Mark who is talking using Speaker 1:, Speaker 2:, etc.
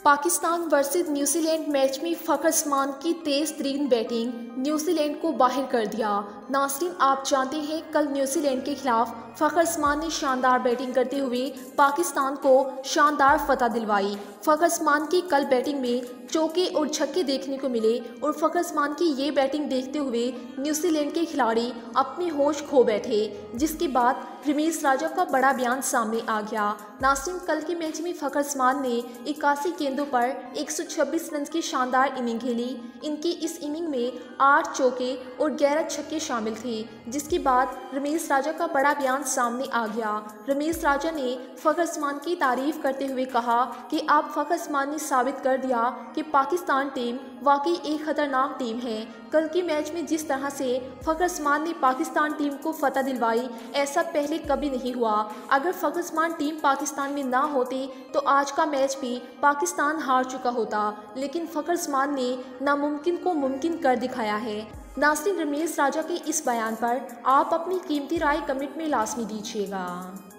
Speaker 1: Pakistan versus New Zealand match में फ़खर जमान की तेज़ तरीन बैटिंग न्यूजीलैंड को बाहर कर दिया। नाज़रीन, आप जानते हैं कल न्यूजीलैंड के खिलाफ फ़खर जमान ने शानदार बैटिंग करते हुए पाकिस्तान को शानदार फतह दिलवाई। फ़खर जमान की कल बैटिंग में चौके और छक्के देखने को मिले और फ़खर जमान की ये बैटिंग देखते हुए न्यूजीलैंड के खिलाड़ी अपने होश खो बैठे, जिसके बाद रमीज राजा का बड़ा बयान सामने आ गया। नाज़रीन, कल के मैच में फ़खर जमान ने 81 गेंदों पर 126 रन की शानदार इनिंग खेली। इनकी इस इनिंग में 8 चौके और 11 छक्के शामिल थे, जिसके बाद रमीज राजा का बड़ा बयान सामने आ गया। रमीज राजा ने फ़खर जमान की तारीफ करते हुए कहा कि आप फ़खर जमान ने साबित कर दिया कि पाकिस्तान टीम वाकई एक खतरनाक टीम है। कल के मैच में जिस तरह से फ़खर जमान ने पाकिस्तान टीम को फतह दिलवाई, ऐसा पहले कभी नहीं हुआ। अगर फ़खर जमान टीम पाकिस्तान में ना होती तो आज का मैच भी पाकिस्तान हार चुका होता, लेकिन फ़खर जमान ने नामुमकिन को मुमकिन कर दिखाया है। नाज़रीन, रमीज राजा के इस बयान पर आप अपनी कीमती राय कमेंट में लाजमी दीजिएगा।